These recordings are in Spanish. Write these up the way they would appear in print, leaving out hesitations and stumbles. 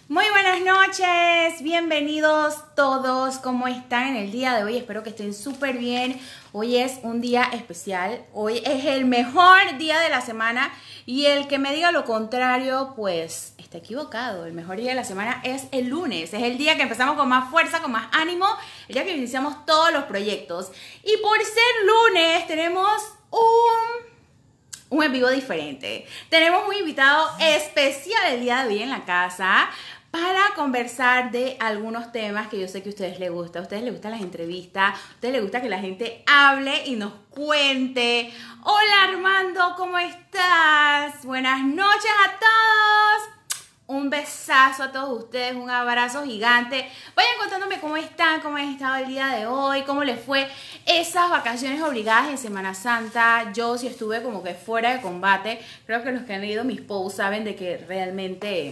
Muy buenas noches, bienvenidos todos, ¿cómo están en el día de hoy? Espero que estén súper bien. Hoy es un día especial, hoy es el mejor día de la semana y el que me diga lo contrario, pues está equivocado. El mejor día de la semana es el lunes, es el día que empezamos con más fuerza, con más ánimo, el día que iniciamos todos los proyectos. Y por ser lunes tenemos un en vivo diferente. Tenemos un invitado especial el día de hoy en la casa para conversar de algunos temas que yo sé que a ustedes les gusta. A ustedes les gustan las entrevistas, a ustedes les gusta que la gente hable y nos cuente. Hola Armando, ¿cómo estás? Buenas noches a todos. Un besazo a todos ustedes, un abrazo gigante. Vayan contándome cómo están, cómo han estado el día de hoy, cómo les fue esas vacaciones obligadas en Semana Santa. Yo sí estuve como que fuera de combate. Creo que los que han leído mis posts saben de que realmente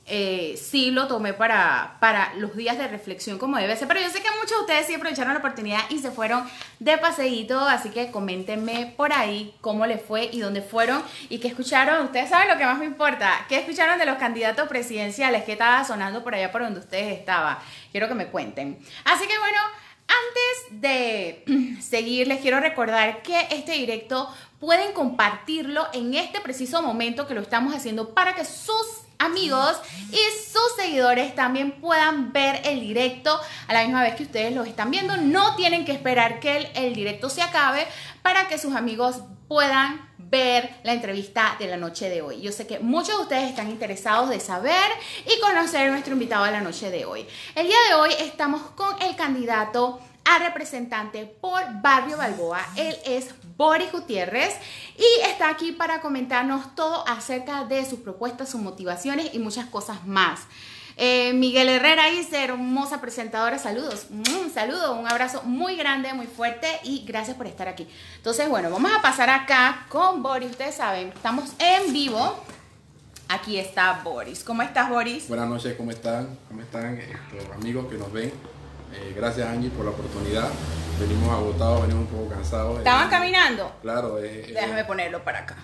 sí lo tomé para los días de reflexión como debe ser. Pero yo sé que muchos de ustedes sí aprovecharon la oportunidad y se fueron de paseíto. Así que coméntenme por ahí cómo les fue y dónde fueron y qué escucharon. Ustedes saben lo que más me importa. ¿Qué escucharon de los candidatos presidenciales? ¿Qué estaba sonando por allá por donde ustedes estaban? Quiero que me cuenten. Así que bueno, antes de seguir, les quiero recordar que este directo pueden compartirlo en este preciso momento que lo estamos haciendo para que sus amigos y sus seguidores también puedan ver el directo a la misma vez que ustedes lo están viendo. No tienen que esperar que el directo se acabe para que sus amigos puedan ver la entrevista de la noche de hoy. Yo sé que muchos de ustedes están interesados de saber y conocer a nuestro invitado de la noche de hoy. El día de hoy estamos con el candidato a representante por Barrio Balboa. Él es Boris Gutiérrez y está aquí para comentarnos todo acerca de sus propuestas, sus motivaciones y muchas cosas más. Miguel Herrera Ice, hermosa presentadora, saludos, saludo, un abrazo muy grande, muy fuerte y gracias por estar aquí. Entonces, bueno, vamos a pasar acá con Boris. Ustedes saben, estamos en vivo. Aquí está Boris. ¿Cómo estás, Boris? Buenas noches, ¿cómo están? ¿Cómo están amigos que nos ven? Gracias, Angie, por la oportunidad. Venimos agotados, venimos un poco cansados. ¿Estaban caminando? Claro. Déjame ponerlo para acá.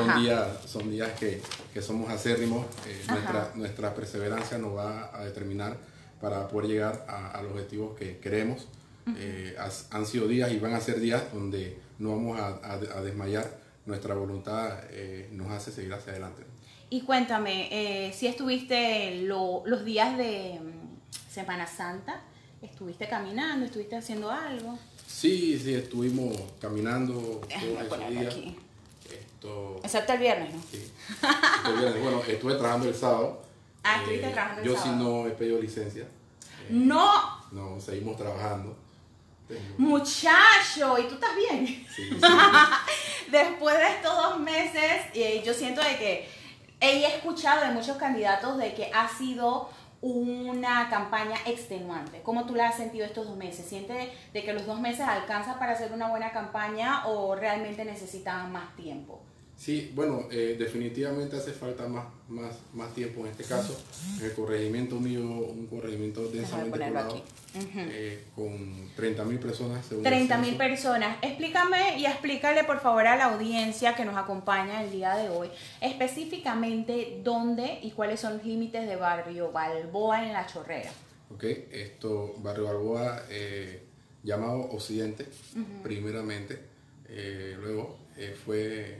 Son días que somos acérrimos. Nuestra perseverancia nos va a determinar para poder llegar a los objetivos que queremos. Han sido días y van a ser días donde no vamos a desmayar. Nuestra voluntad nos hace seguir hacia adelante. Y cuéntame, si estuviste los días de Semana Santa, ¿estuviste caminando? ¿Estuviste haciendo algo? Sí, estuvimos caminando Déjame todos esos días. aquí. Excepto el viernes, ¿no? Sí. El viernes. Bueno, estuve trabajando el sábado. Estuviste trabajando el yo sábado. Yo sí no he pedido licencia. ¡No! No, seguimos trabajando. Muchacho, ¿y tú estás bien? Sí. Después de estos 2 meses, yo siento de que he escuchado de muchos candidatos de que ha sido una campaña extenuante. ¿Cómo tú la has sentido estos 2 meses? ¿Sientes de que los 2 meses alcanza para hacer una buena campaña o realmente necesitan más tiempo? Sí, bueno, definitivamente hace falta más tiempo en este caso. El corregimiento mío, un corregimiento densamente poblado, con 30.000 personas. 30.000 personas. Explícame y explícale por favor a la audiencia que nos acompaña el día de hoy, específicamente dónde y cuáles son los límites de Barrio Balboa en La Chorrera. Ok, Barrio Balboa, llamado Occidente, primeramente, luego fue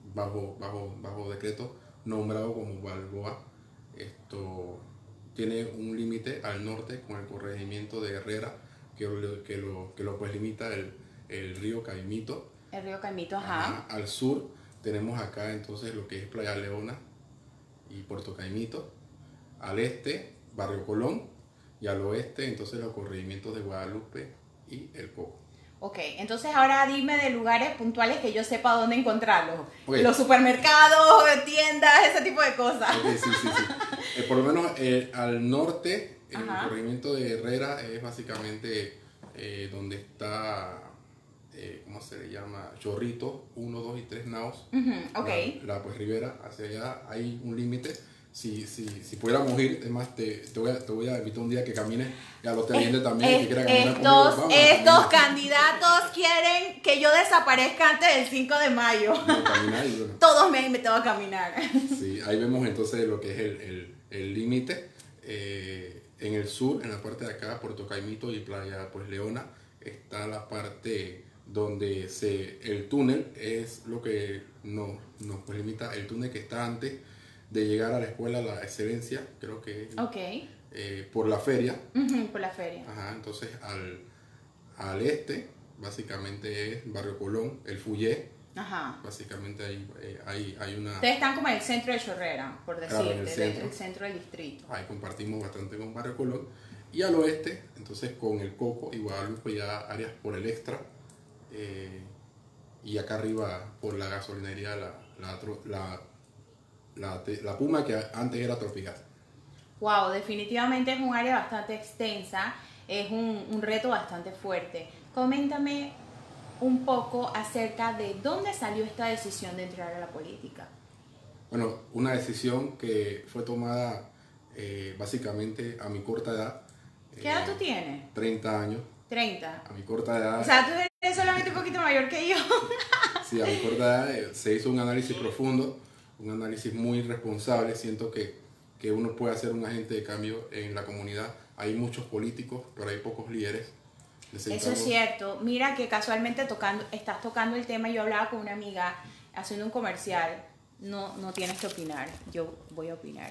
bajo decreto nombrado como Balboa. Tiene un límite al norte con el corregimiento de Herrera que lo pues limita el río Caimito. El río Caimito, ajá. Al sur tenemos acá entonces lo que es Playa Leona y Puerto Caimito. Al este, Barrio Colón, y al oeste entonces los corregimientos de Guadalupe y El Coco. Ok, entonces ahora dime de lugares puntuales que yo sepa dónde encontrarlos. Okay. Los supermercados, tiendas, ese tipo de cosas. Okay, sí. Por lo menos al norte, el corregimiento de Herrera es básicamente donde está, ¿cómo se le llama? Chorrito, 1, 2 y 3 Naos. Okay. La pues Ribera, hacia allá hay un límite. Si pudiéramos ir, es más, te voy a invitar un día que camines y a los televidentes también que quieran caminar conmigo. Estos candidatos quieren que yo desaparezca antes del 5 de mayo. Todos me han invitado a caminar. Sí, ahí vemos entonces lo que es el límite. En el sur, en la parte de acá, Puerto Caimito y Playa pues Leona, está la parte donde el túnel es lo que nos pues, limita, el túnel que está antes de llegar a la escuela La Excelencia, creo que Ok. por la feria. Por la feria. Ajá, entonces al este, básicamente es Barrio Colón, el Fuyé. Ajá. Básicamente hay una... Ustedes están como en el centro de Chorrera, por decirte, Claro, en el centro. el centro del distrito. Ahí compartimos bastante con Barrio Colón. Y al oeste, entonces con el Coco y Guadalupe, ya áreas por el Extra. Y acá arriba por la gasolinería, la Puma, que antes era Tropigas. Wow, definitivamente es un área bastante extensa, es un reto bastante fuerte. Coméntame un poco acerca de dónde salió esta decisión de entrar a la política. Bueno, una decisión que fue tomada básicamente a mi corta edad. ¿Qué edad tú tienes? 30 años. 30. A mi corta edad. O sea, tú eres solamente un poquito mayor que yo. Sí, a mi corta edad se hizo un análisis profundo, un análisis muy responsable. Siento que uno puede ser un agente de cambio en la comunidad. Hay muchos políticos, pero hay pocos líderes. Eso es cierto. Mira que casualmente estás tocando el tema. Yo hablaba con una amiga haciendo un comercial. No tienes que opinar, yo voy a opinar.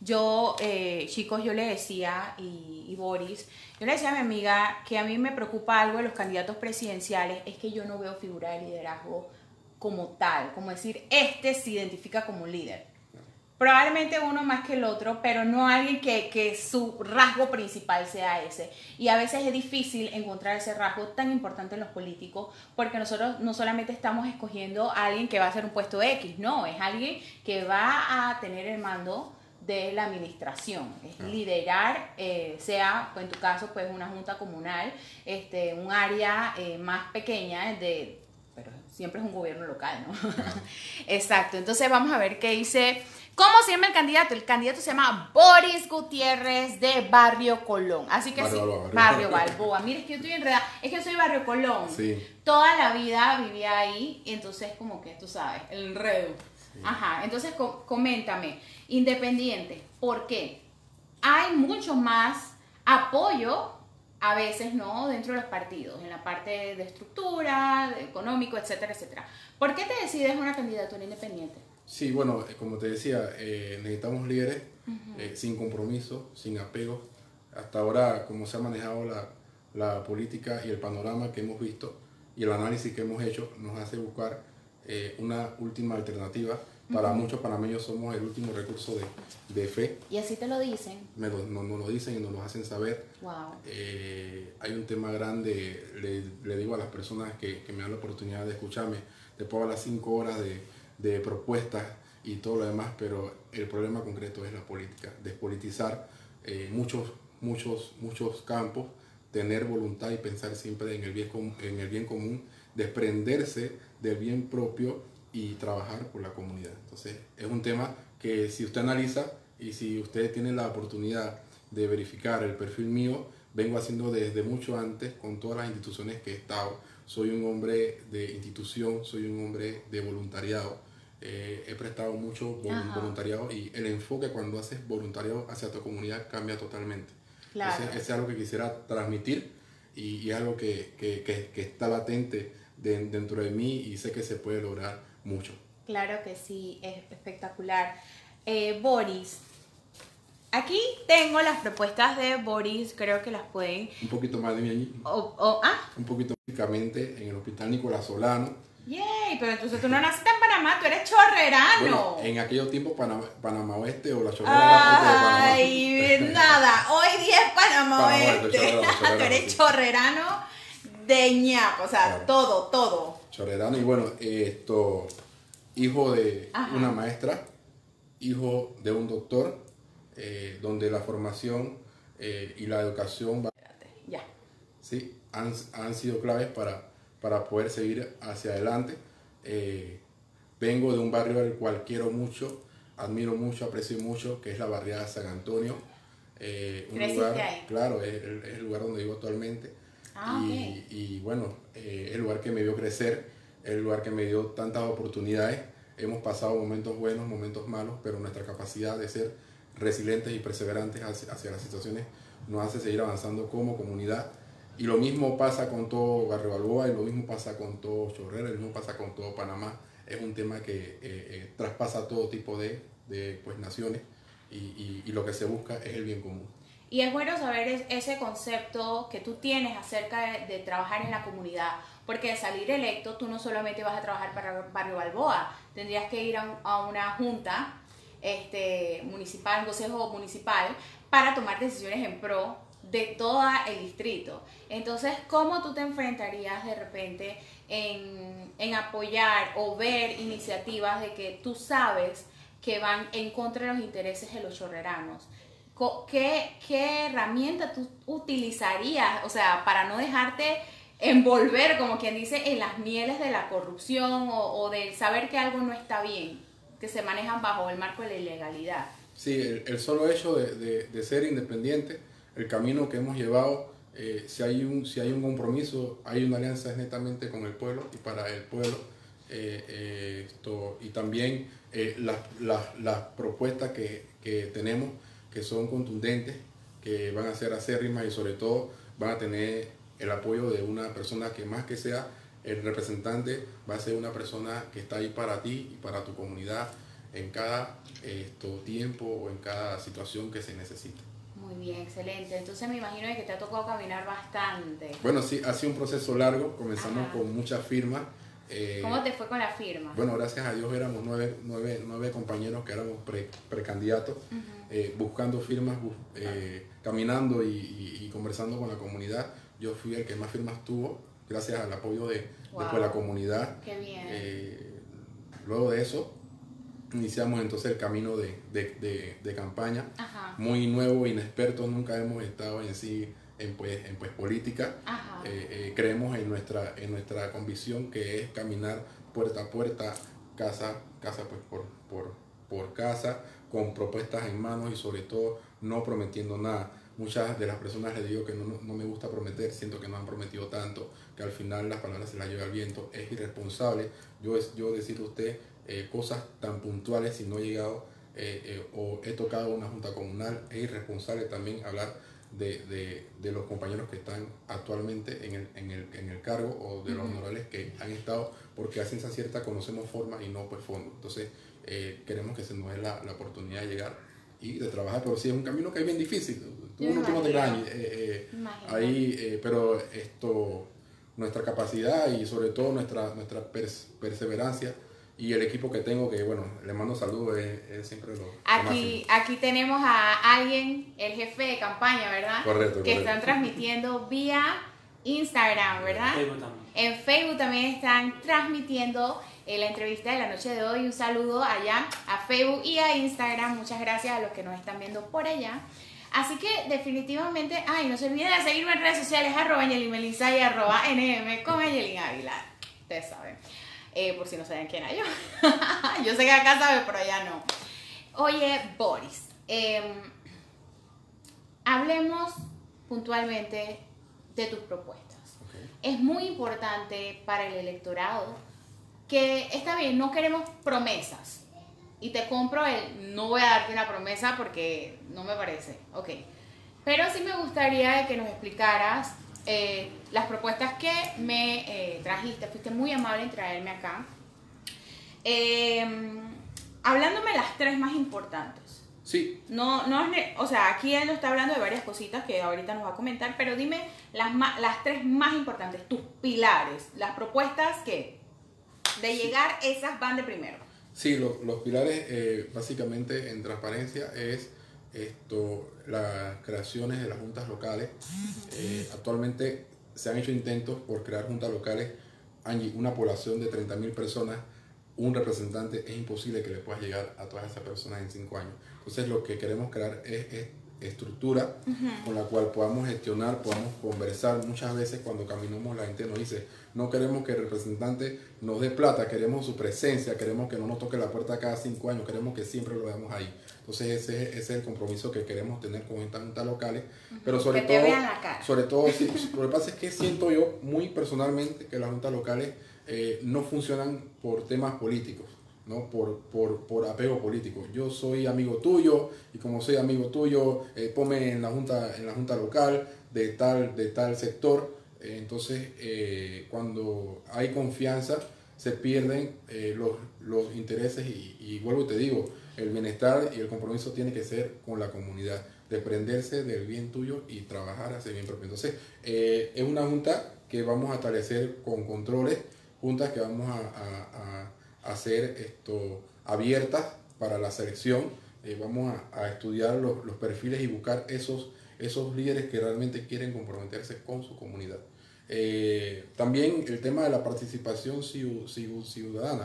Chicos, yo le decía, y Boris, yo le decía a mi amiga que a mí me preocupa algo de los candidatos presidenciales, es que yo no veo figura de liderazgo como tal, como decir, este se identifica como un líder. Probablemente uno más que el otro, pero no alguien que su rasgo principal sea ese. Y a veces es difícil encontrar ese rasgo tan importante en los políticos, porque nosotros no solamente estamos escogiendo a alguien que va a hacer un puesto X, no, es alguien que va a tener el mando de la administración, es liderar, sea en tu caso pues una junta comunal, un área más pequeña pero siempre es un gobierno local, ¿no? Exacto, entonces vamos a ver qué dice. ¿Cómo se llama el candidato? El candidato se llama Boris Gutiérrez de Barrio Colón. Así que Barrio Balboa. Mira, es que yo estoy enredada. Es que yo soy Barrio Colón. Sí. Toda la vida vivía ahí, y entonces como que tú sabes, el enredo. Sí. Ajá, entonces coméntame, independiente, ¿por qué? Hay mucho más apoyo a veces, ¿no? Dentro de los partidos, en la parte de estructura, de económico, etcétera, etcétera. ¿Por qué te decides una candidatura independiente? Sí, bueno, como te decía, necesitamos líderes sin compromiso, sin apego. Hasta ahora, como se ha manejado la política y el panorama que hemos visto y el análisis que hemos hecho, nos hace buscar una última alternativa. Para muchos panameños somos el último recurso de fe. ¿Y así te lo dicen? Nos lo dicen y nos lo hacen saber. Wow. Hay un tema grande, le digo a las personas que me dan la oportunidad de escucharme, después de las 5 horas de propuestas y todo lo demás, pero el problema concreto es la política, despolitizar muchos campos, tener voluntad y pensar siempre en el bien común, desprenderse del bien propio y trabajar por la comunidad. Entonces es un tema que si usted analiza y si usted tiene la oportunidad de verificar el perfil mío, vengo haciendo desde mucho antes con todas las instituciones que he estado. Soy un hombre de institución, soy un hombre de voluntariado. He prestado mucho voluntariado y el enfoque cuando haces voluntariado hacia tu comunidad cambia totalmente. Claro. Entonces, es algo que quisiera transmitir y es algo que está latente dentro de mí y sé que se puede lograr mucho. Claro que sí, es espectacular. Boris, aquí tengo las propuestas de Boris, creo que las pueden... Un poquito más de mí allí. Un poquito específicamente en el Hospital Nicolás Solano. Yay, pero entonces tú no naciste en Panamá, tú eres chorrerano. Bueno, en aquellos tiempos Panamá Oeste o la Chorrera era parte de Panamá. Ay, nada, hoy día es Panamá Oeste. Tú eres chorrerano de ñapo, o sea, claro. todo. Chorrerano y bueno, hijo de una maestra, hijo de un doctor, donde la formación y la educación ya. Sí, han sido claves para poder seguir hacia adelante. Vengo de un barrio al cual quiero mucho, admiro mucho, aprecio mucho, que es la barriada San Antonio. Un lugar, ahí? Claro, es el lugar donde vivo actualmente. Okay. Y bueno, es el lugar que me vio crecer, es el lugar que me dio tantas oportunidades. Hemos pasado momentos buenos, momentos malos, pero nuestra capacidad de ser resilientes y perseverantes hacia las situaciones nos hace seguir avanzando como comunidad. Y lo mismo pasa con todo Barrio Balboa, y lo mismo pasa con todo Chorrera, y lo mismo pasa con todo Panamá. Es un tema que traspasa todo tipo de pues, naciones, y lo que se busca es el bien común. Y es bueno saber ese concepto que tú tienes acerca de trabajar en la comunidad, porque de salir electo tú no solamente vas a trabajar para Barrio Balboa, tendrías que ir a una junta municipal, un consejo municipal, para tomar decisiones en pro de todo el distrito. Entonces, ¿cómo tú te enfrentarías de repente en apoyar o ver iniciativas de que tú sabes que van en contra de los intereses de los chorreranos? ¿Qué herramienta tú utilizarías, o sea, para no dejarte envolver, como quien dice, en las mieles de la corrupción o del saber que algo no está bien, que se manejan bajo el marco de la ilegalidad? Sí, el solo hecho de ser independiente, el camino que hemos llevado, si hay un compromiso, hay una alianza es netamente con el pueblo y para el pueblo. Y también las propuestas que tenemos, que son contundentes, que van a ser acérrimas y sobre todo van a tener el apoyo de una persona que, más que sea el representante, va a ser una persona que está ahí para ti y para tu comunidad en cada tiempo o en cada situación que se necesite. Muy bien, excelente. Entonces me imagino que te ha tocado caminar bastante. Bueno, sí, ha sido un proceso largo. Comenzamos con muchas firmas. ¿Cómo te fue con la firma? Bueno, gracias a Dios éramos nueve compañeros que éramos precandidatos, buscando firmas, caminando y conversando con la comunidad. Yo fui el que más firmas tuvo, gracias al apoyo de la comunidad. Qué bien. Luego de eso, iniciamos entonces el camino de campaña. Ajá. Muy nuevo, inexpertos, nunca hemos estado en política. Creemos en nuestra convicción, que es caminar puerta a puerta, casa pues por casa, con propuestas en manos y sobre todo no prometiendo nada. Muchas de las personas les digo que no me gusta prometer, siento que no han prometido tanto, que al final las palabras se las lleva el viento. Es irresponsable yo decirle a usted cosas tan puntuales si no he llegado o he tocado una junta comunal. Es irresponsable también hablar de los compañeros que están actualmente en el cargo o de los honorables que han estado, porque a ciencia cierta conocemos forma y no pues fondo. Entonces queremos que se nos dé la oportunidad de llegar y de trabajar, pero sí es un camino que es bien difícil. Tú no te engañes pero nuestra capacidad y sobre todo nuestra perseverancia y el equipo que tengo, que bueno, le mando saludos, es siempre lo aquí tenemos a alguien, el jefe de campaña, ¿verdad? Correcto. Están transmitiendo vía Instagram, ¿verdad? En Facebook también están transmitiendo la entrevista de la noche de hoy. Un saludo allá a Facebook y a Instagram. Muchas gracias a los que nos están viendo por allá. Así que definitivamente, no se olviden de seguirme en redes sociales, @AngelinMelisa y @NM con Angelin Ávila. Ustedes saben. Por si no saben quién era yo. Yo sé que acá saben, pero allá no. Oye, Boris, hablemos puntualmente de tus propuestas. Okay. Es muy importante para el electorado que, está bien, no queremos promesas. Y te compro no voy a darte una promesa porque no me parece. Ok. Pero sí me gustaría que nos explicaras las propuestas que me trajiste. Fuiste muy amable en traerme acá, hablándome las tres más importantes. Sí. O sea, aquí él nos está hablando de varias cositas que ahorita nos va a comentar, pero dime las tres más importantes, tus pilares, las propuestas que de llegar, esas van de primero. Sí, los pilares básicamente en transparencia es las creaciones de las juntas locales. Actualmente se han hecho intentos por crear juntas locales. Angie, una población de 30.000 personas, un representante, es imposible que le puedas llegar a todas esas personas en 5 años. Entonces lo que queremos crear es estructura con la cual podamos gestionar, podamos conversar. Muchas veces cuando caminamos la gente nos dice, no queremos que el representante nos dé plata, queremos su presencia, queremos que no nos toque la puerta cada 5 años, queremos que siempre lo veamos ahí. Entonces ese es el compromiso que queremos tener con estas juntas locales, pero sobre todo sí, lo que pasa es que siento yo muy personalmente que las juntas locales no funcionan por temas políticos. ¿no? Por apego político. Yo soy amigo tuyo y como soy amigo tuyo, ponme en la junta local de tal sector. Entonces, cuando hay confianza, se pierden los intereses y vuelvo y te digo, el bienestar y el compromiso tiene que ser con la comunidad, desprenderse del bien tuyo y trabajar hacia el bien propio. Entonces, es una junta que vamos a establecer con controles, juntas que vamos a hacer abiertas para la selección. Vamos a estudiar los perfiles y buscar esos líderes que realmente quieren comprometerse con su comunidad. También el tema de la participación ciudadana.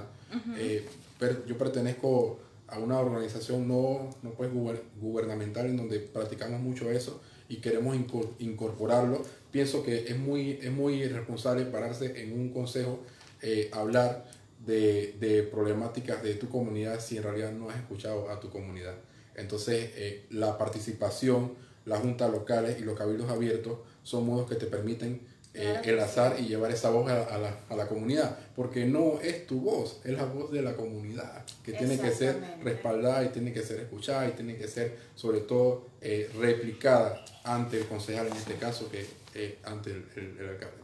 Yo pertenezco a una organización no pues gubernamental en donde practicamos mucho eso y queremos incorporarlo. Pienso que es muy irresponsable pararse en un consejo, hablar de problemáticas de tu comunidad si en realidad no has escuchado a tu comunidad. Entonces, la participación, las juntas locales y los cabildos abiertos son modos que te permiten enlazar y llevar esa voz a la comunidad, porque no es tu voz, es la voz de la comunidad, que tiene que ser respaldada y tiene que ser escuchada y tiene que ser, sobre todo, replicada ante el concejal, en este caso, que ante el alcalde.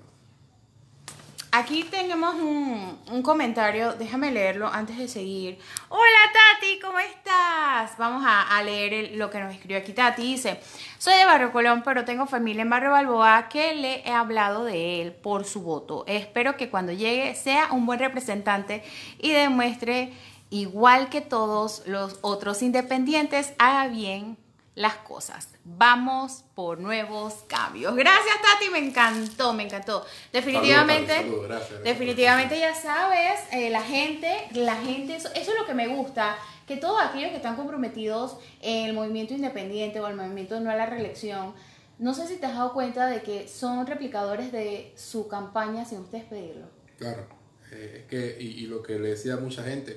Aquí tenemos un comentario, déjame leerlo antes de seguir. Hola Tati, ¿cómo estás? Vamos a leer lo que nos escribió aquí Tati. Dice, soy de Barrio Colón, pero tengo familia en Barrio Balboa que le he hablado de él por su voto. Espero que cuando llegue sea un buen representante y demuestre, igual que todos los otros independientes, haga bien las cosas. Vamos por nuevos cambios. Gracias Tati, me encantó. Definitivamente, saludos, gracias. definitivamente ya sabes, la gente, eso es lo que me gusta, que todos aquellos que están comprometidos en el movimiento independiente o el movimiento no a la reelección, no sé si te has dado cuenta de que son replicadores de su campaña sin ustedes pedirlo. Claro, es que, y lo que le decía a mucha gente,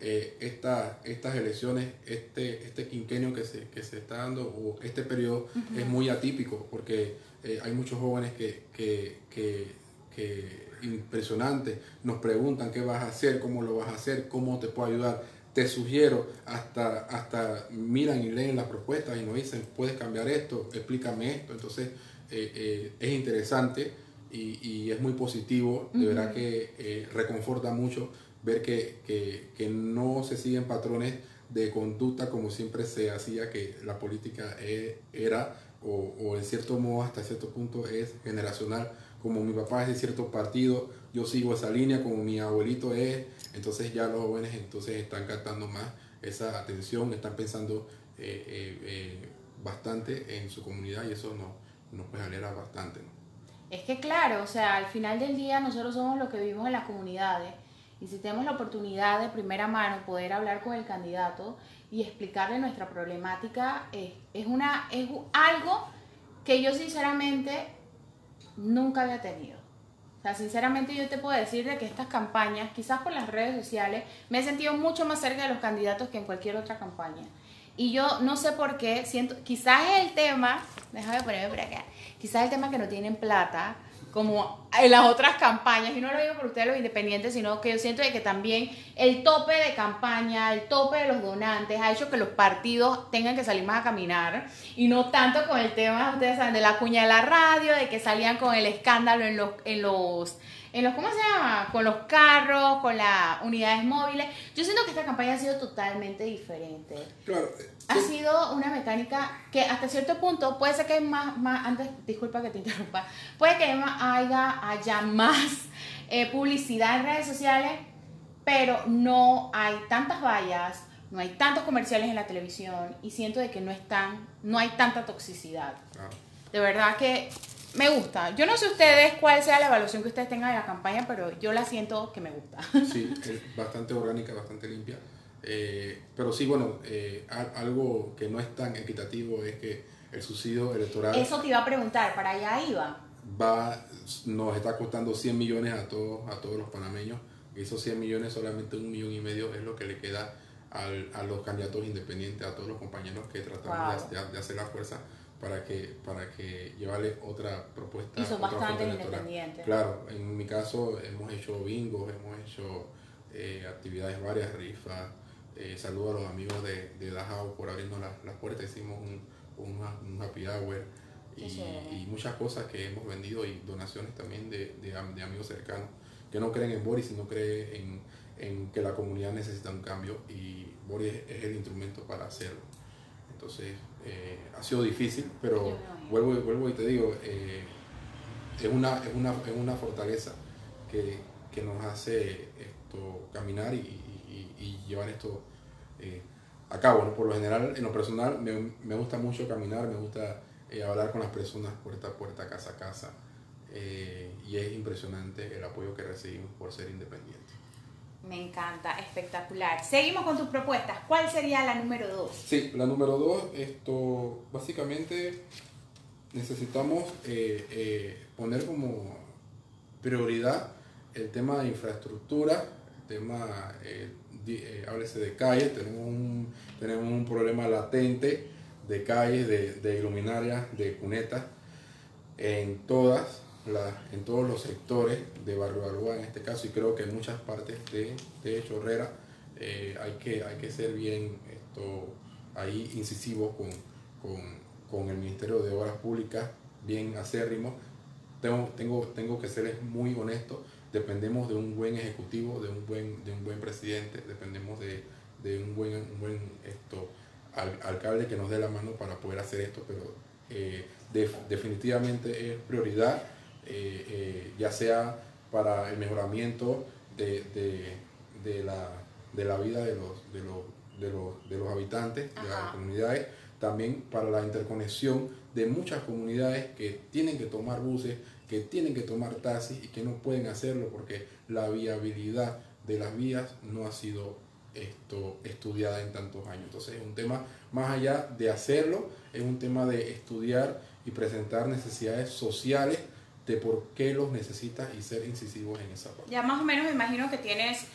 estas elecciones, este quinquenio que se está dando, o este periodo, es muy atípico, porque hay muchos jóvenes que impresionante, nos preguntan qué vas a hacer, cómo lo vas a hacer, cómo te puedo ayudar. Te sugiero, hasta miran y leen las propuestas y nos dicen, puedes cambiar esto, explícame esto. Entonces, es interesante y es muy positivo, de verdad que reconforta mucho ver que no se siguen patrones de conducta como siempre se hacía, que la política era, o en cierto modo, hasta cierto punto, es generacional. Como mi papá es de cierto partido, yo sigo esa línea, como mi abuelito es, entonces ya los jóvenes entonces están captando más esa atención, están pensando bastante en su comunidad y eso nos pues alegra bastante, ¿no? Es que claro, o sea, al final del día nosotros somos los que vivimos en las comunidades y si tenemos la oportunidad de primera mano poder hablar con el candidato y explicarle nuestra problemática, es algo que yo sinceramente nunca había tenido. O sea, sinceramente yo te puedo decir de que estas campañas, quizás por las redes sociales, me he sentido mucho más cerca de los candidatos que en cualquier otra campaña. Y yo no sé por qué, siento, quizás es el tema, déjame ponerme por acá, quizás el tema que no tienen plata, como en las otras campañas, y no lo digo por ustedes los independientes, sino que yo siento de que también el tope de campaña, el tope de los donantes ha hecho que los partidos tengan que salir más a caminar, y no tanto con el tema, ustedes saben, de la cuña de la radio, de que salían con el escándalo en los ¿cómo se llama? Con los carros, con las unidades móviles. Yo siento que esta campaña ha sido totalmente diferente. Claro. Ha sido una mecánica que hasta cierto punto puede ser que hay más antes, disculpa que te interrumpa, puede que haya más publicidad en redes sociales, pero no hay tantas vallas, no hay tantos comerciales en la televisión y siento de que no hay tanta toxicidad. Claro. De verdad que me gusta. Yo no sé ustedes cuál sea la evaluación que ustedes tengan de la campaña, pero yo la siento que me gusta. Sí, es bastante orgánica, bastante limpia. Pero sí, bueno, algo que no es tan equitativo es que el subsidio electoral... Eso te iba a preguntar, para allá iba. Nos está costando 100 millones a todos los panameños. Y esos 100 millones, solamente 1,5 millones es lo que le queda a los candidatos independientes, a todos los compañeros que tratamos de hacer la fuerza para que llevarle otra propuesta. Y son bastante independientes. Claro, en mi caso hemos hecho bingos, hemos hecho actividades varias, rifas. Saludo a los amigos de Dachau por abrirnos las puertas. Hicimos un happy hour y muchas cosas que hemos vendido y donaciones también de amigos cercanos que no creen en Boris, sino creen en que la comunidad necesita un cambio y Boris es el instrumento para hacerlo. Entonces ha sido difícil, pero vuelvo y te digo, es una fortaleza que nos hace caminar y llevar esto a cabo, ¿no? Por lo general, en lo personal, me gusta mucho caminar, me gusta hablar con las personas puerta a puerta, casa a casa, y es impresionante el apoyo que recibimos por ser independientes. Me encanta, espectacular. Seguimos con tus propuestas. ¿Cuál sería la número 2? Sí, la número 2, básicamente necesitamos poner como prioridad el tema de infraestructura, el tema, háblese de calles, tenemos un problema latente de calles, de iluminarias, de cunetas, en todos los sectores de Barrio Balboa en este caso, y creo que en muchas partes de Chorrera. Hay que ser bien ahí incisivos con el Ministerio de Obras Públicas, bien acérrimo. Tengo que ser muy honesto. Dependemos de un buen ejecutivo, de un buen presidente, dependemos de un buen alcalde que nos dé la mano para poder hacer esto, pero definitivamente es prioridad, ya sea para el mejoramiento de la vida de los habitantes, de las comunidades, también para la interconexión de muchas comunidades que tienen que tomar buses, que tienen que tomar taxis y que no pueden hacerlo porque la viabilidad de las vías no ha sido estudiada en tantos años. Entonces es un tema, más allá de hacerlo, es un tema de estudiar y presentar necesidades sociales de por qué los necesitas y ser incisivos en esa parte. Ya más o menos me imagino que tienes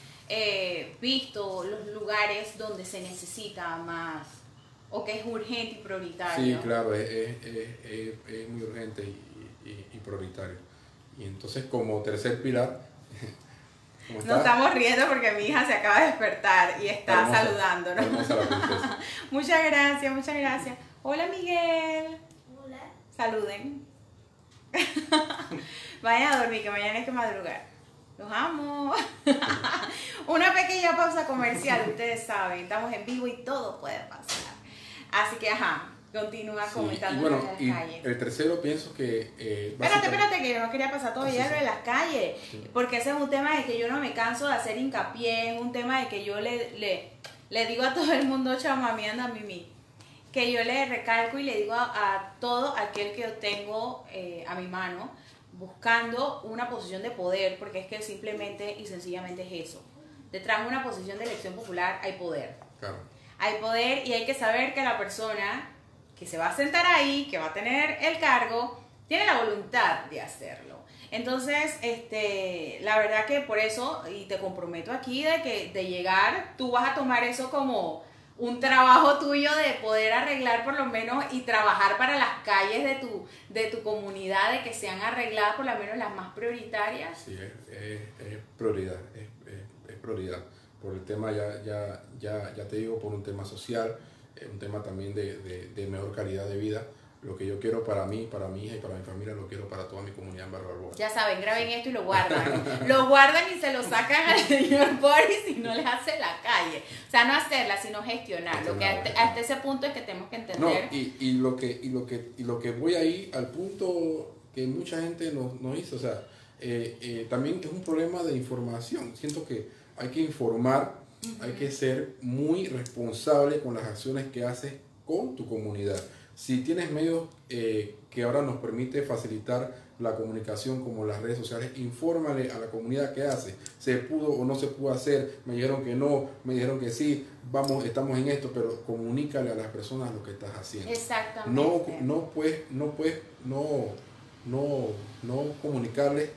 visto los lugares donde se necesita más o que es urgente y prioritario. Sí, claro, es muy urgente y prioritario. Y entonces, como tercer pilar, nos estamos riendo porque mi hija se acaba de despertar y está saludándonos. Muchas gracias, muchas gracias. Hola, Miguel. Hola. Saluden. Vayan a dormir, que mañana hay que madrugar. Los amo. Una pequeña pausa comercial, ustedes saben, estamos en vivo y todo puede pasar. Así que, continúa comentando y bueno, las calles. El tercero pienso que... Espérate, que yo no quería pasar todavía lo de las calles, porque ese es un tema de que yo no me canso de hacer hincapié, es un tema de que yo le digo a todo el mundo chamameando a Mimi, que yo le recalco y le digo a todo aquel que yo tengo a mi mano, buscando una posición de poder, porque es que simplemente y sencillamente es eso. Detrás de una posición de elección popular hay poder. Claro. Hay poder y hay que saber que la persona que se va a sentar ahí, que va a tener el cargo, tiene la voluntad de hacerlo. Entonces, la verdad que por eso, y te comprometo aquí de que de llegar, tú vas a tomar eso como un trabajo tuyo de poder arreglar por lo menos y trabajar para las calles de tu comunidad, de que sean arregladas por lo menos las más prioritarias. Sí, es prioridad, es prioridad. Por el tema, ya te digo, por un tema social, un tema también de mejor calidad de vida. Lo que yo quiero para mí, para mi hija y para mi familia, lo quiero para toda mi comunidad en Barrio Balboa. Ya saben, graben esto y lo guardan. Lo guardan y se lo sacan al señor Boris y no le hace la calle. O sea, no hacerla, sino gestionarlo. Que hasta ese punto es que tenemos que entender. No, y lo que voy ahí al punto que mucha gente nos hizo, o sea, también es un problema de información. Siento que hay que informar, hay que ser muy responsable con las acciones que haces con tu comunidad. Si tienes medios que ahora nos permite facilitar la comunicación como las redes sociales, infórmale a la comunidad qué hace. ¿Se pudo o no se pudo hacer? Me dijeron que no, me dijeron que sí, estamos en esto, pero comunícale a las personas lo que estás haciendo. Exactamente. No comunicarle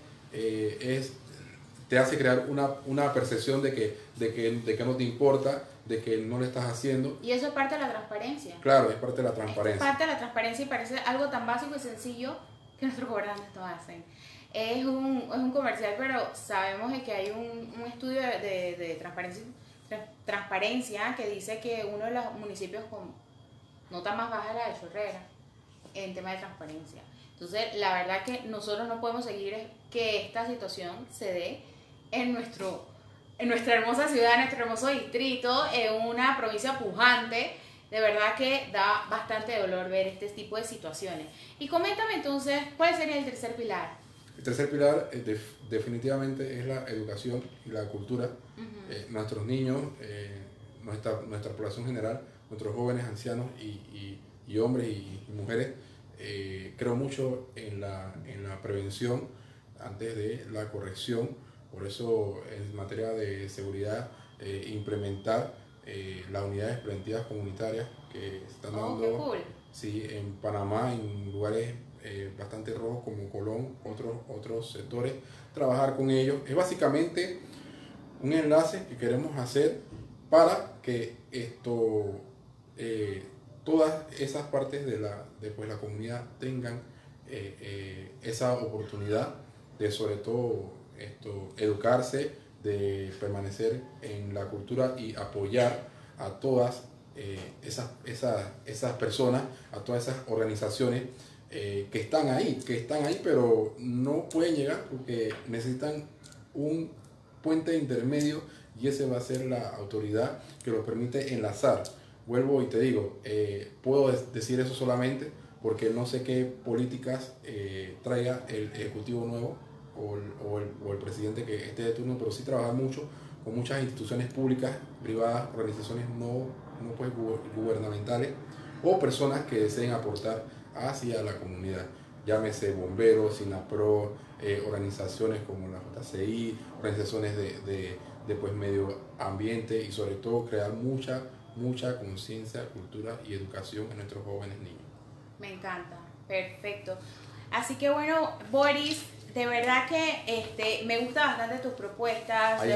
te hace crear una percepción de que no te importa, de que no le estás haciendo. Y eso es parte de la transparencia. Claro, es parte de la transparencia. Es parte de la transparencia y parece algo tan básico y sencillo que nuestros gobernantes no hacen. es un comercial, pero sabemos de que hay un estudio de transparencia que dice que uno de los municipios con nota más baja es la de Chorrera en tema de transparencia. Entonces, la verdad que nosotros no podemos seguir que esta situación se dé en nuestra hermosa ciudad, en nuestro hermoso distrito, en una provincia pujante. De verdad que da bastante dolor ver este tipo de situaciones. Y coméntame entonces, ¿cuál sería el tercer pilar? El tercer pilar definitivamente es la educación y la cultura. Nuestros niños, nuestra población general, nuestros jóvenes, ancianos y hombres y mujeres, creo mucho en la prevención antes de la corrección. Por eso, en materia de seguridad, implementar las unidades preventivas comunitarias que están dando, qué cool. Sí, en Panamá, en lugares bastante rojos como Colón, otros sectores, trabajar con ellos. Es básicamente un enlace que queremos hacer para que todas esas partes de la comunidad tengan esa oportunidad de, sobre todo, educarse, de permanecer en la cultura y apoyar a todas esas personas, a todas esas organizaciones que están ahí, pero no pueden llegar porque necesitan un puente intermedio, y ese va a ser la autoridad que los permite enlazar. Vuelvo y te digo, puedo decir eso solamente porque no sé qué políticas traiga el ejecutivo nuevo o el presidente que esté de turno, pero sí trabajar mucho con muchas instituciones públicas, privadas, organizaciones no gubernamentales o personas que deseen aportar hacia la comunidad. Llámese bomberos, SINAPRO, organizaciones como la JCI, organizaciones de medio ambiente, y sobre todo crear mucha conciencia, cultura y educación en nuestros jóvenes niños. Me encanta, perfecto. Así que bueno, Boris, de verdad que me gusta bastante tus propuestas. Hay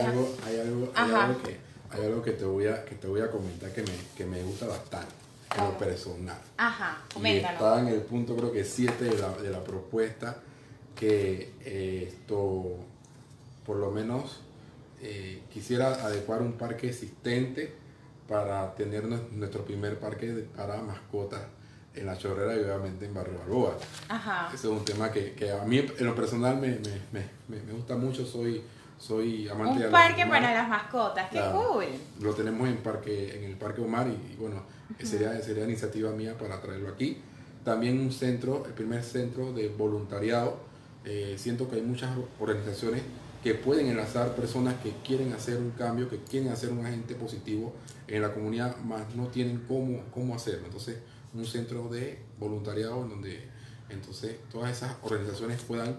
algo que te voy a comentar que me gusta bastante, en lo personal. Ajá, coméntalo. Y está en el punto, creo que 7 de la propuesta, que por lo menos quisiera adecuar un parque existente para tener nuestro primer parque para mascotas en La Chorrera y obviamente en Barrio Balboa. Ajá. Ese es un tema que a mí en lo personal me gusta mucho. Soy amante de un parque para las mascotas, qué cool. Lo tenemos en el Parque Omar y bueno, sería iniciativa mía para traerlo aquí. También el primer centro de voluntariado. Siento que hay muchas organizaciones que pueden enlazar personas que quieren hacer un cambio, que quieren hacer un agente positivo en la comunidad, más no tienen cómo hacerlo. Entonces, un centro de voluntariado en donde entonces todas esas organizaciones puedan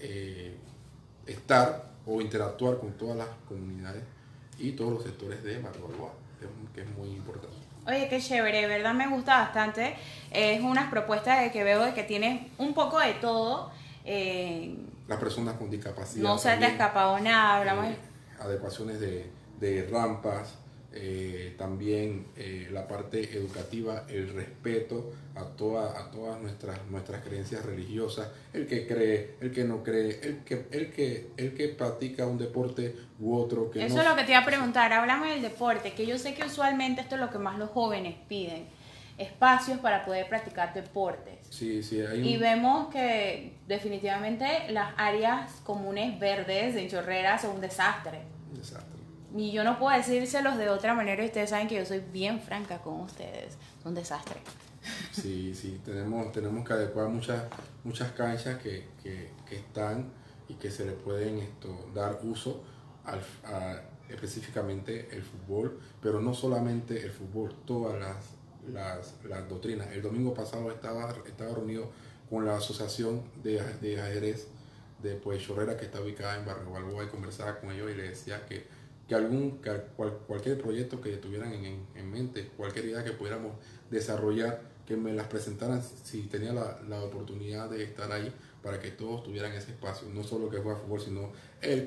estar o interactuar con todas las comunidades y todos los sectores de Barrio Balboa, que es muy importante. Oye, qué chévere, de verdad me gusta bastante. Es unas propuestas de que veo de que tienes un poco de todo. Las personas con discapacidad. No se te ha escapado nada, hablamos adecuaciones de rampas, también la parte educativa, el respeto a todas nuestras creencias religiosas, el que cree, el que no cree, el que practica un deporte u otro. Que eso no... es lo que te iba a preguntar, hablamos del deporte, que yo sé que usualmente esto es lo que más los jóvenes piden, espacios para poder practicar deportes. Sí, y vemos que definitivamente las áreas comunes verdes en Chorrera son un desastre. Y yo no puedo decírselos de otra manera, y ustedes saben que yo soy bien franca con ustedes. Es un desastre. Sí, tenemos que adecuar muchas canchas que están y que se le pueden dar uso específicamente el fútbol, pero no solamente el fútbol, todas las doctrinas. El domingo pasado estaba reunido con la asociación de ajedrez de Chorrera, que está ubicada en Barrio Balboa, y conversaba con ellos y les decía que cualquier proyecto que tuvieran en mente, cualquier idea que pudiéramos desarrollar, que me las presentaran si tenía la oportunidad de estar ahí, para que todos tuvieran ese espacio, no solo que juega fútbol, sino el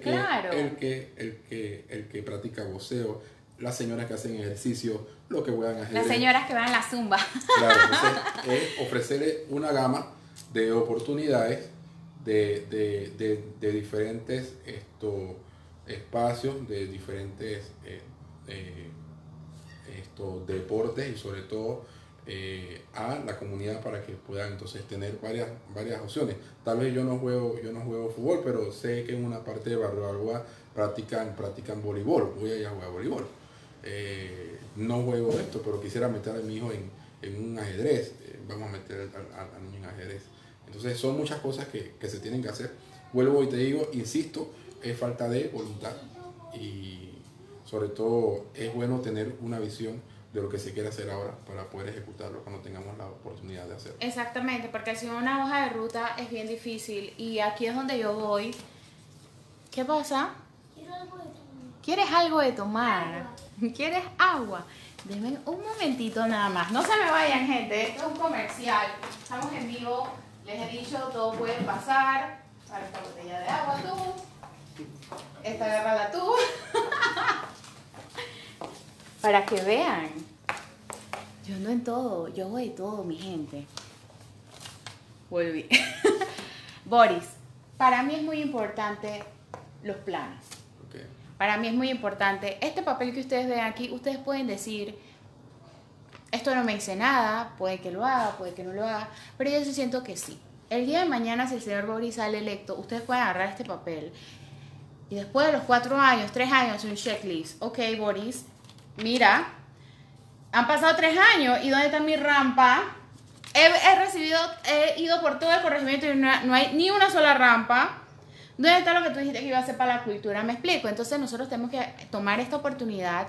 que practica boxeo, las señoras que hacen ejercicio, lo que juegan ajedrez. Las señoras que van a la zumba. Claro, entonces es ofrecerle una gama de oportunidades de diferentes espacios, de diferentes deportes y sobre todo a la comunidad para que puedan entonces tener varias opciones. Tal vez yo no juego fútbol, pero sé que en una parte de Barrio Balboa practican voleibol. Voy a ir a jugar voleibol. No juego esto, pero quisiera meter a mi hijo en un ajedrez. Vamos a meter al niño en ajedrez. Entonces son muchas cosas que se tienen que hacer. Vuelvo y te digo, insisto, es falta de voluntad y sobre todo es bueno tener una visión de lo que se quiere hacer ahora para poder ejecutarlo cuando tengamos la oportunidad de hacerlo. Exactamente, porque si una hoja de ruta es bien difícil y aquí es donde yo voy. ¿Qué pasa? Quiero algo de tomar. ¿Quieres algo de tomar? Agua. ¿Quieres agua? Denme un momentito nada más. No se me vayan, gente. Esto es un comercial. Estamos en vivo. Les he dicho, todo puede pasar. Para esta botella de agua tú. Esta agárrala tú. Para que vean. Yo ando en todo. Yo hago de todo, mi gente. Volví. Boris, para mí es muy importante los planes. Okay. Para mí es muy importante. Este papel que ustedes ven aquí, ustedes pueden decir, esto no me dice nada, puede que lo haga, puede que no lo haga, pero yo sí siento que sí. El día de mañana, si el señor Boris sale electo, ustedes pueden agarrar este papel y después de los 4 años, 3 años, un checklist. Ok, Boris, mira, han pasado 3 años y ¿dónde está mi rampa? He ido por todo el corregimiento y no hay ni una sola rampa. ¿Dónde está lo que tú dijiste que iba a hacer para la cultura? Me explico. Entonces nosotros tenemos que tomar esta oportunidad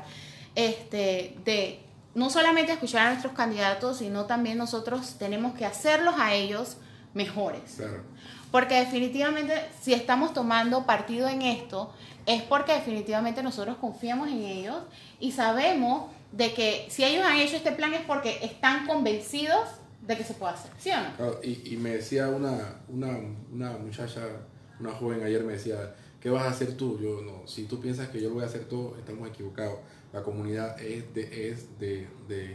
de no solamente escuchar a nuestros candidatos, sino también nosotros tenemos que hacerlos a ellos mejores. Claro. Porque definitivamente si estamos tomando partido en esto, es porque definitivamente nosotros confiamos en ellos y sabemos de que si ellos han hecho este plan es porque están convencidos de que se puede hacer, ¿sí o no? Claro, y me decía una muchacha, una joven ayer me decía, ¿qué vas a hacer tú? Yo no, si tú piensas que yo lo voy a hacer todo, estamos equivocados. La comunidad es de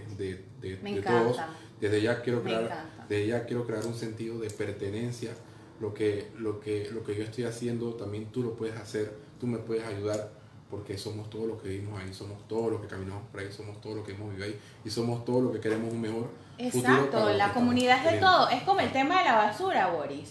todos. Desde ya quiero crear un sentido de pertenencia. Lo que yo estoy haciendo, también tú lo puedes hacer, tú me puedes ayudar, porque somos todos los que vivimos ahí, somos todos los que caminamos por ahí, somos todos los que hemos vivido ahí y somos todos los que queremos un mejor futuro. Exacto, la comunidad es de todo. Es como el tema de la basura, Boris.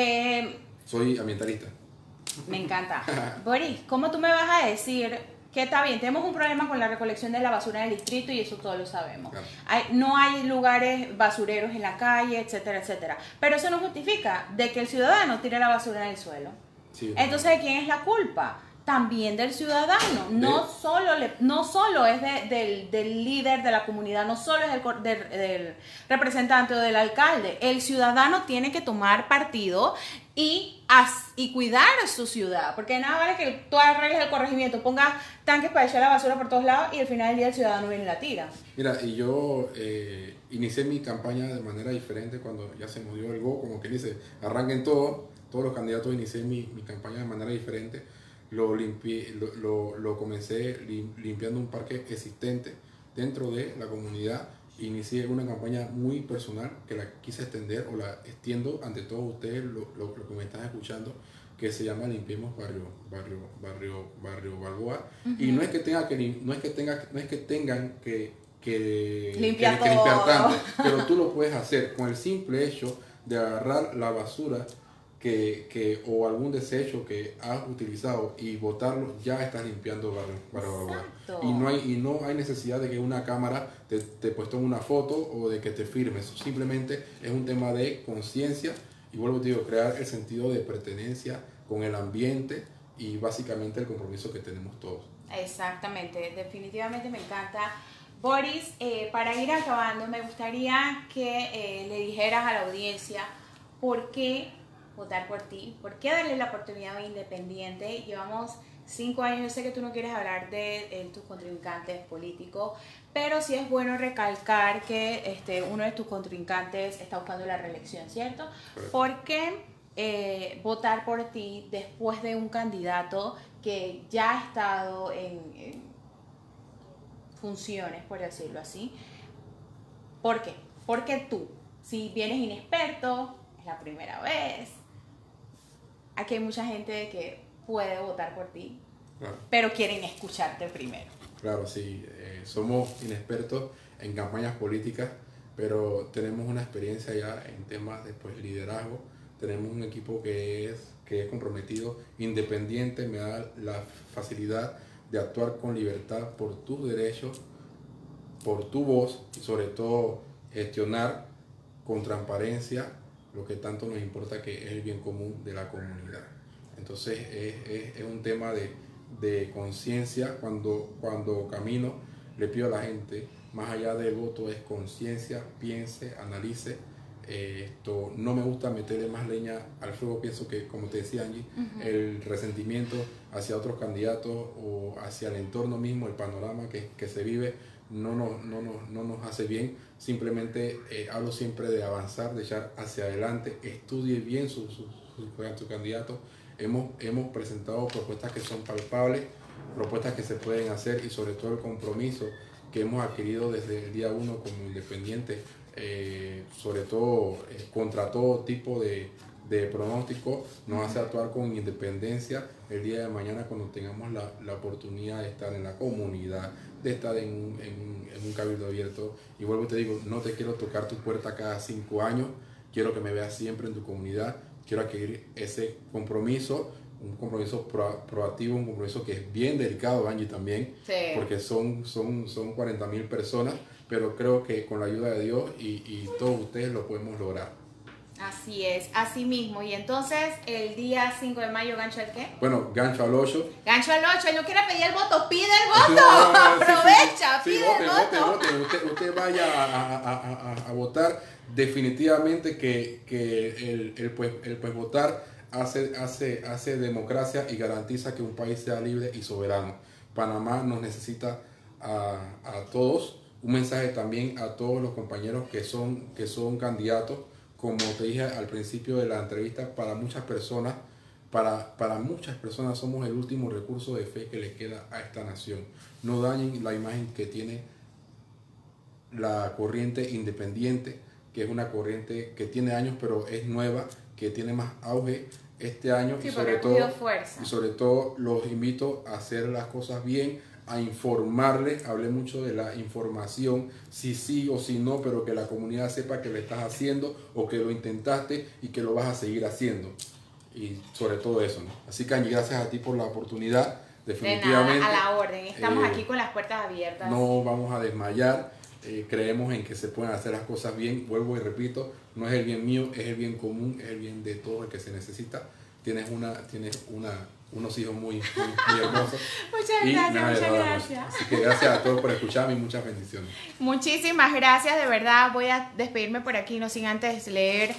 Soy ambientalista. Me encanta. Boris, ¿cómo tú me vas a decir que está bien? Tenemos un problema con la recolección de la basura en el distrito y eso todos lo sabemos. Claro. No hay lugares basureros en la calle, etcétera, etcétera. Pero eso no justifica de que el ciudadano tire la basura en el suelo. Sí, Entonces, ¿de quién es la culpa? También del ciudadano. No solo es del líder de la comunidad, no solo es del representante o del alcalde. El ciudadano tiene que tomar partido y cuidar a su ciudad. Porque nada vale que tú arregles el corregimiento, pongas tanques para echar la basura por todos lados y al final del día el ciudadano viene y la tira. Mira, y yo inicié mi campaña de manera diferente cuando ya se murió el GO, como que dice, arranquen todos los candidatos, inicié mi campaña de manera diferente. Lo comencé limpiando un parque existente dentro de la comunidad. Inicié una campaña muy personal que la quise extender o la extiendo ante todos ustedes, lo que me están escuchando, que se llama Limpiemos Barrio Balboa. Y no es que tengan que limpiar tanto, pero tú lo puedes hacer con el simple hecho de agarrar la basura o algún desecho que has utilizado y botarlo, ya estás limpiando Barrio Balboa. Y no hay necesidad de que una cámara te tome una foto o de que te firmes. Simplemente es un tema de conciencia y vuelvo a decir, crear el sentido de pertenencia con el ambiente y básicamente el compromiso que tenemos todos. Exactamente, definitivamente me encanta. Boris, para ir acabando, me gustaría que le dijeras a la audiencia por qué votar por ti, por qué darle la oportunidad a un independiente. Llevamos 5 años, yo sé que tú no quieres hablar de tus contrincantes políticos, pero sí es bueno recalcar que uno de tus contrincantes está buscando la reelección, ¿cierto? ¿Por qué votar por ti después de un candidato que ya ha estado en funciones, por decirlo así? ¿Por qué? Porque tú, si vienes inexperto, es la primera vez, aquí hay mucha gente que puede votar por ti, Claro. pero quieren escucharte primero. Claro, sí, somos inexpertos en campañas políticas, pero tenemos una experiencia ya en temas de pues, liderazgo. Tenemos un equipo que es comprometido, independiente, me da la facilidad de actuar con libertad por tus derechos, por tu voz y sobre todo gestionar con transparencia lo que tanto nos importa, que es el bien común de la comunidad. Entonces es un tema de conciencia. Cuando camino le pido a la gente, más allá del voto es conciencia, piense, analice. No me gusta meterle más leña al fuego. Pienso que, como te decía Angie, el resentimiento hacia otros candidatos o hacia el entorno mismo, el panorama que se vive, no nos hace bien. Simplemente hablo siempre de avanzar, de echar hacia adelante. Estudie bien su candidato. Hemos presentado propuestas que son palpables, propuestas que se pueden hacer, y sobre todo el compromiso que hemos adquirido desde el día 1 como independiente, sobre todo contra todo tipo de pronóstico, nos hace actuar con independencia el día de mañana cuando tengamos la oportunidad de estar en la comunidad, de estar en un cabildo abierto. Y vuelvo y te digo, no te quiero tocar tu puerta cada 5 años, quiero que me veas siempre en tu comunidad, quiero adquirir ese compromiso, un compromiso proactivo, un compromiso que es bien delicado, Angie, también, Sí. porque son 40,000 personas, pero creo que con la ayuda de Dios y todos ustedes lo podemos lograr. Así es, así mismo. Y entonces, el día 5 de mayo, ¿gancho el qué? Bueno, gancho al 8. Gancho al 8, él no quiere pedir el voto, pide el voto. No, Aprovecha, sí, pide vote, el voto. Usted vaya a votar. Definitivamente que el votar hace democracia y garantiza que un país sea libre y soberano. Panamá nos necesita a todos. Un mensaje también a todos los compañeros que son candidatos. Como te dije al principio de la entrevista, para muchas personas somos el último recurso de fe que le queda a esta nación. No dañen la imagen que tiene la corriente independiente, que es una corriente que tiene años, pero es nueva, que tiene más auge este año. Sí, y porque ha cogido fuerza. sobre todo los invito a hacer las cosas bien, a informarle. Hablé mucho de la información, si sí o si no, pero que la comunidad sepa que lo estás haciendo o que lo intentaste y que lo vas a seguir haciendo. Y sobre todo eso, ¿no? Así que Angie, gracias a ti por la oportunidad. Definitivamente. De nada, a la orden. Estamos aquí con las puertas abiertas. No vamos a desmayar. Creemos en que se pueden hacer las cosas bien. Vuelvo y repito, no es el bien mío, es el bien común, es el bien de todo el que se necesita. Tienes unos hijos muy hermosos. Muchas gracias. Así que gracias a todos por escucharme y muchas bendiciones. Muchísimas gracias, de verdad. Voy a despedirme por aquí, no sin antes leer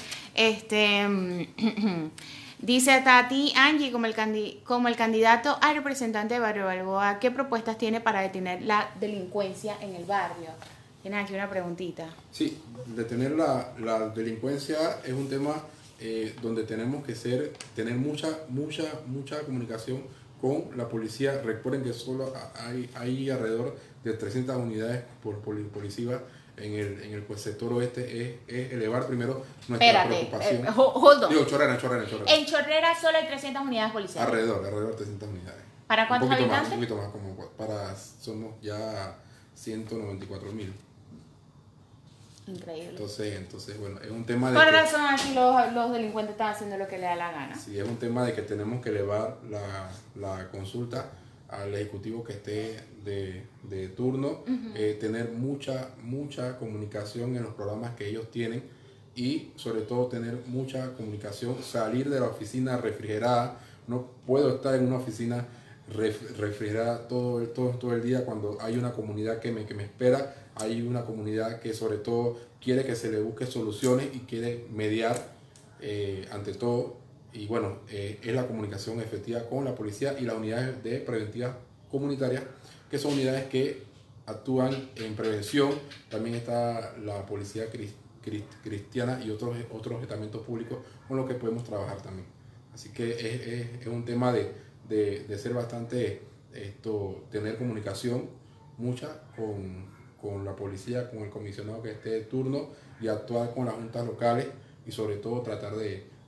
dice Tati, Angie, como el candidato a representante de Barrio Balboa, ¿qué propuestas tiene para detener la delincuencia en el barrio? Tienes aquí una preguntita. Sí, detener la delincuencia es un tema donde tenemos que tener mucha comunicación con la policía. Recuerden que solo hay alrededor de 300 unidades policivas en el sector oeste. Es elevar primero nuestra preocupación. Hold on. Digo, Chorrera. En Chorrera solo hay 300 unidades policiales. Alrededor de 300 unidades. ¿Para cuántos habitantes? Un poquito más, somos ya 194,000. Increíble. Entonces, bueno, es un tema de Por razón aquí los delincuentes están haciendo lo que le da la gana. Sí, es un tema de que tenemos que elevar la consulta al ejecutivo que esté de turno, tener mucha comunicación en los programas que ellos tienen y sobre todo tener mucha comunicación, salir de la oficina refrigerada. No puedo estar en una oficina refrigerada todo el día cuando hay una comunidad que me espera. Hay una comunidad que sobre todo quiere que se le busque soluciones y quiere mediar ante todo. Y bueno, es la comunicación efectiva con la policía y las unidades de preventivas comunitarias, que son unidades que actúan en prevención. También está la policía cristiana y otros estamentos públicos con los que podemos trabajar también. Así que es un tema de ser bastante, tener comunicación mucha con la policía, con el comisionado que esté de turno y actuar con las juntas locales y sobre todo tratar de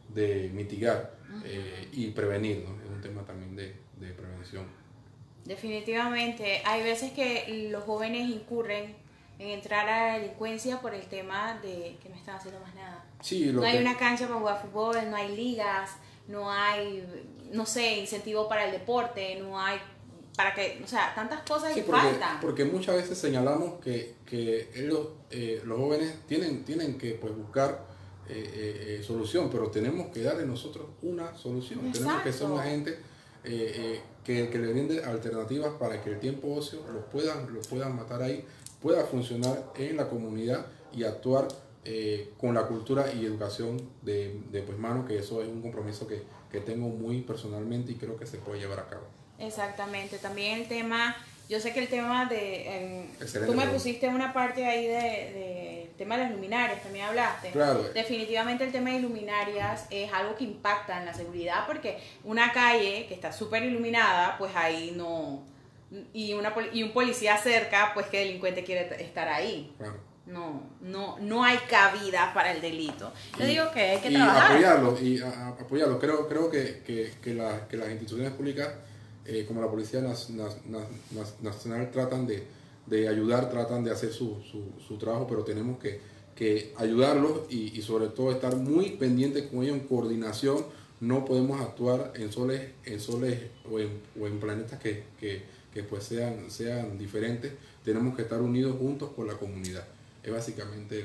de mitigar y prevenir, ¿no? Es un tema también de prevención. Definitivamente, hay veces que los jóvenes incurren en entrar a la delincuencia por el tema de que no están haciendo más nada. Sí, no hay una cancha para jugar fútbol, no hay ligas, no hay, no sé, incentivo para el deporte, no hay para que, o sea, tantas cosas que faltan. Porque muchas veces señalamos que ellos, los jóvenes tienen que pues, buscar solución, pero tenemos que darle nosotros una solución. Exacto. Tenemos que ser una gente que le brinde alternativas para que el tiempo ocio los puedan matar ahí, pueda funcionar en la comunidad y actuar con la cultura y educación de pues mano, que eso es un compromiso que tengo muy personalmente y creo que se puede llevar a cabo. Exactamente, también el tema, yo sé que el tema de, Excelente, tú me pusiste una parte ahí de tema de las luminarias, también hablaste. Claro. Definitivamente el tema de luminarias es algo que impacta en la seguridad, porque una calle que está súper iluminada, pues ahí no, y un policía cerca, pues qué delincuente quiere estar ahí. Claro. No hay cabida para el delito. Yo digo que hay que trabajar. Apoyarlo. Creo que las instituciones públicas, como la Policía Nacional, tratan de ayudar, tratan de hacer su trabajo, pero tenemos que ayudarlos y sobre todo estar muy pendientes con ellos en coordinación. No podemos actuar en soles o en planetas que pues sean diferentes. Tenemos que estar unidos juntos con la comunidad. Es básicamente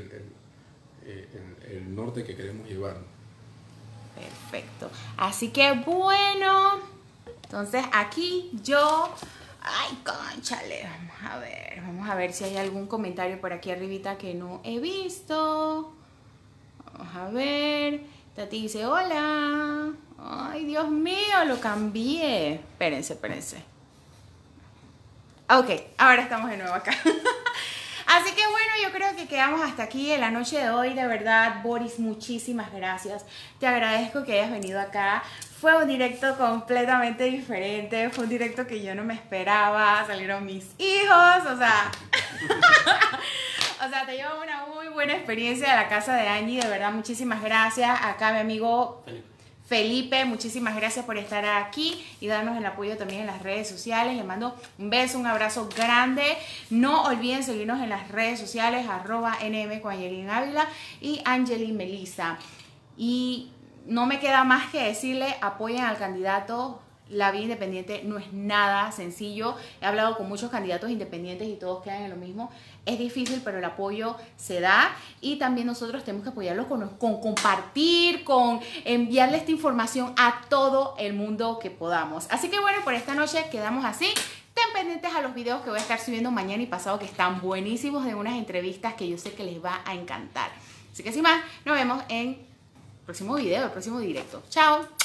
el norte que queremos llevar. Perfecto. Así que bueno, entonces aquí yo... Ay, cónchale, vamos a ver si hay algún comentario por aquí arribita que no he visto. Vamos a ver. Tati dice, hola. Ay, Dios mío, lo cambié. Espérense. Ok, ahora estamos de nuevo acá. Así que bueno, yo creo que quedamos hasta aquí en la noche de hoy. De verdad, Boris, muchísimas gracias. Te agradezco que hayas venido acá. Fue un directo completamente diferente. Fue un directo que yo no me esperaba. Salieron mis hijos, o sea... O sea, te llevo una muy buena experiencia de la casa de Angie. De verdad, muchísimas gracias. Acá mi amigo... Felipe, muchísimas gracias por estar aquí y darnos el apoyo también en las redes sociales. Les mando un beso, un abrazo grande. No olviden seguirnos en las redes sociales, @nm con Angelin Ávila y Angelin Melissa. Y no me queda más que decirle, apoyen al candidato. La vía independiente no es nada sencillo. He hablado con muchos candidatos independientes y todos quedan en lo mismo. Es difícil, pero el apoyo se da. Y también nosotros tenemos que apoyarlo con compartir, con enviarle esta información a todo el mundo que podamos. Así que bueno, por esta noche quedamos así. Estén pendientes a los videos que voy a estar subiendo mañana y pasado, que están buenísimos, de unas entrevistas que yo sé que les va a encantar. Así que sin más, nos vemos en el próximo video, el próximo directo. Chao.